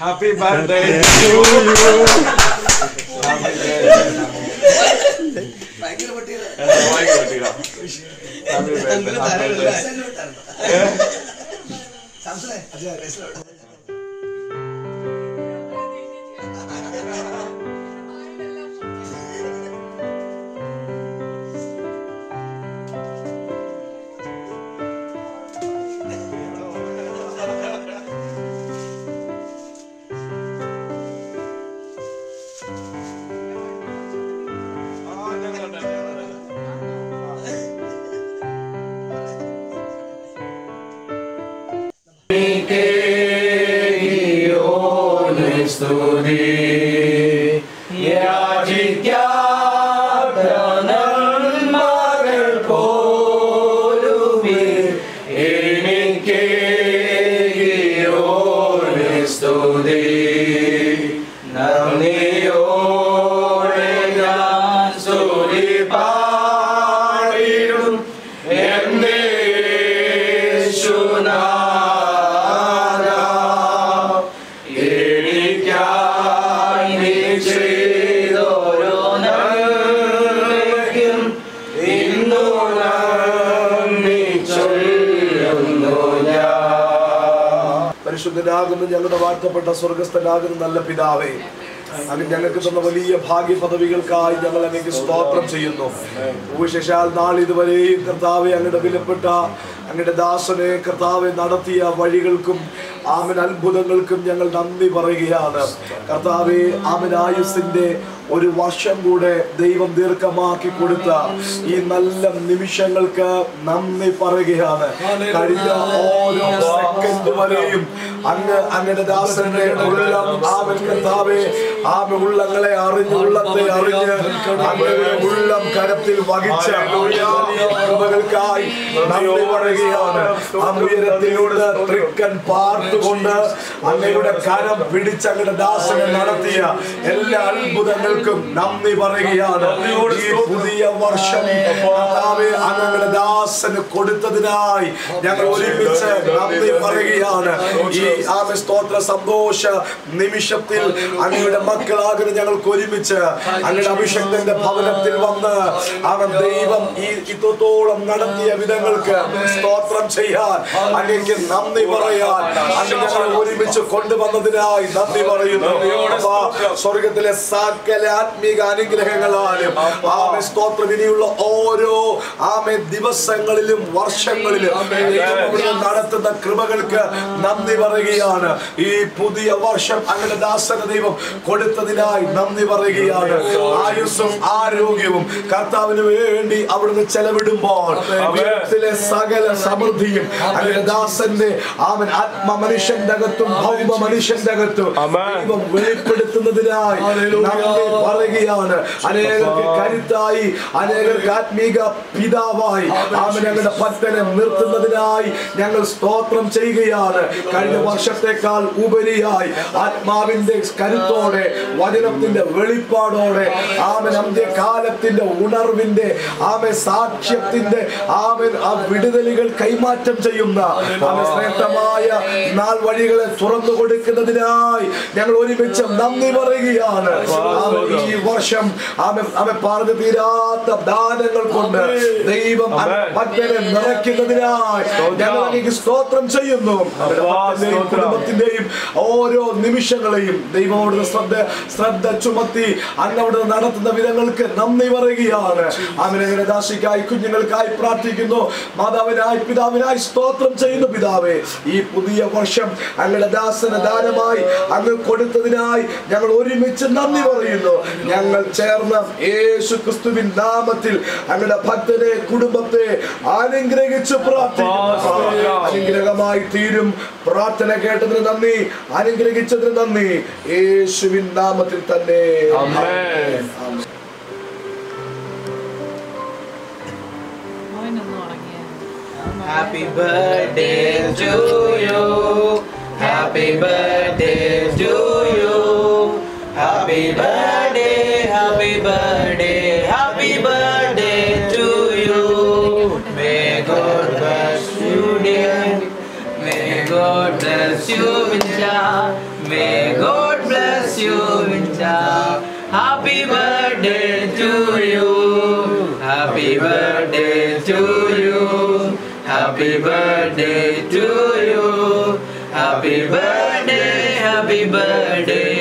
Happy birthday to you. പരിശുദ്ധനാകുന്ന ഞങ്ങളുടെ വാഴ്ത്തപ്പെട്ട സ്വർഗസ്ഥനാകുന്ന നല്ല പിതാവേ, അങ്ങ് ഞങ്ങൾക്ക് തന്ന വലിയ ഭാഗ്യ പദവികൾക്കായി ഞങ്ങൾ അങ്ങേക്ക് സ്തോത്രം ചെയ്യുന്നു. വിശേഷാൽ നാളിതുവരെയും കർത്താവെ അങ്ങയുടെ വിലപ്പെട്ട അങ്ങയുടെ ദാസനെ കർത്താവെ നടത്തിയ വഴികൾക്കും ആമൻ അത്ഭുതങ്ങൾക്കും ഞങ്ങൾ നന്ദി പറയുകയാണ്. കർത്താവെ ആമൻ ആയുസിന്റെ ഒരു വർഷം കൂടെ ദൈവം ദീർഘമാക്കി കൊടുത്ത ഈ നല്ല നിമിഷങ്ങൾക്ക് നന്ദി പറയുകയാണ്. കഴിഞ്ഞ ഓരോ സെക്കൻഡ് വരെയും അങ്ങയുടെ ദാസന്റെ ഉള്ളം ആമൻ കർത്താവെ ആമൻ ഉള്ളങ്ങളെ അറിഞ്ഞ് ഉള്ളത്തെ അറിഞ്ഞ് അങ്ങയുടെ ഉള്ളം കരത്തിൽ വഹിച്ച കൃപകൾക്കായി നന്ദി പറയുകയാണ്. ഉയരത്തിലൂടെ തൃക്കൻ പാർത്തുകൊണ്ട് അങ്ങയുടെ കരം പിടിച്ച് അങ്ങയുടെ ദാസനെ നടത്തിയ എല്ലാ അത്ഭുതങ്ങൾക്കും നന്ദി പറയുകയാണ്. ഈ പുതിയ വർഷം അങ്ങയുടെ ദാസന് കൊടുത്തതിനായി ഞങ്ങൾ ഒരുമിച്ച് നന്ദി പറയുകയാണ്. ഈ ആമേ സ്തോത്ര സന്തോഷ നിമിഷത്തിൽ അങ്ങയുടെ മക്കളാകുന്ന ഞങ്ങൾക്ക് ഒരുമിച്ച് അങ്ങയുടെ അഭിഷേകത്തിന്റെ ഭവനത്തിൽ വന്ന് അവൻ ദൈവം ഈ ഇത്രത്തോളം നടത്തിയ വിധങ്ങൾക്ക് സ്തോത്രം ചെയ്യാൻ അങ്ങേക്ക് നന്ദി പറയാൻ അങ്ങ് ഞങ്ങളെ ഒരുമിച്ച് കൊണ്ടുവന്നതിനായി നന്ദി പറയുന്നു. സ്വർഗത്തിലെ സകല ആത്മീക അനുഗ്രഹങ്ങളാലും ആമേ സ്തോത്രം ഇനിയുള്ള ഓരോ ആമേ ദിവസങ്ങളിലും വർഷങ്ങളിലും നടത്തുന്ന കൃപകൾക്ക് നന്ദി പറയുകയാണ്. ഈ പുതിയ വർഷം അങ്ങയുടെ ദാസന ദൈവം കൊടുത്തതിനായി നന്ദി പറയുകയാണ്. ആയുസ്സും ആരോഗ്യവും കർത്താവിന് വേണ്ടി അവിടുന്ന് ചെലവിടുമ്പോൾ വീട്ടിലെ സകല സമൃദ്ധിയും അങ്ങയുടെ ദാസന്റെ ആമൻ ആത്മ മനുഷ്യന്റെ അകത്തും ഭൗമ മനുഷ്യന്റെ അകത്തും ദൈവം വെളിപ്പെടുത്തുന്നതിനായി നന്ദി പറയുകയാണ്. അനേകർക്ക് കരുത്തായി അനേകർക്ക് ആത്മീക പിതാവായി ആമൻ ഞങ്ങളുടെ പറ്റനെ നിർത്തുന്നതിനായി ഞങ്ങൾ സ്തോത്രം ചെയ്യുകയാണ്. കഴിഞ്ഞ വർഷത്തെക്കാൾ ഉപരിയായി ആത്മാവിന്റെ കരുത്തോടെ വചനത്തിന്റെ വെളിപ്പാടോടെ ആമൻ അന്ത്യകാലത്തിന്റെ ഉണർവിന്റെ ആമൻ സാക്ഷ്യത്തിന്റെ ആമൻ ആ വിടുതലുകൾ കൈമാറ്റം ചെയ്യുന്ന ആമൻ ശ്രേഷ്ഠമായ നാൾ വഴികളെ തുറന്നു കൊടുക്കുന്നതിനായി ഞങ്ങൾ ഒരുമിച്ച് നന്ദി പറയുകയാണ്. ഈ വർഷം ആമൻ പറഞ്ഞു തീരാത്ത ദാനങ്ങൾ കൊണ്ട് ദൈവം ഭക്തരെ നിറയ്ക്കുന്നതിനായി ഞങ്ങൾ അങ്ങേക്ക് സ്തോത്രം ചെയ്യുന്നു. കുടുംബത്തിന്റെയും ഓരോ നിമിഷങ്ങളെയും ദൈവത്തോട് ശ്രദ്ധ ചുമത്തി അങ്ങോട്ട് നടത്തുന്ന വിധങ്ങൾക്ക് നന്ദി പറയുകയാണ്. അവനെ ദാസിക്കായി കുഞ്ഞുങ്ങൾക്കായി പ്രാർത്ഥിക്കുന്നു. മാതാവിനായി പിതാവിനായി സ്തോത്രം ചെയ്യുന്നു. പിതാവേ, ഈ പുതിയ വർഷം അങ്ങയുടെ ദാസന ദാനമായി അങ്ങ് കൊടുത്തതിനായി ഞങ്ങൾ ഒരുമിച്ച് നന്ദി പറയുന്നു. ഞങ്ങൾ ചേർന്ന് യേശു ക്രിസ്തുവിൻ നാമത്തിൽ അങ്ങയുടെ ഭക്തനെ കുടുംബത്തെ അനുഗ്രഹിച്ച് പ്രാർത്ഥിക്കുന്നു. അനുഗ്രഹമായി തീരും. പ്രാർത്ഥന കേട്ടതിന് നന്ദി, അനുഗ്രഹിച്ചതിന് നന്ദി, യേശുവിൻ നാമത്തിൽ തന്നെ. ആമേൻ. Happy birthday to you. Happy birthday to you. Happy birthday, happy birthday, happy birthday to you. May God bless you, dear. May God bless you, Vinja. May May God bless you, Vincha. Happy birthday to you. Happy birthday to you. Happy birthday to you. Happy birthday, happy birthday.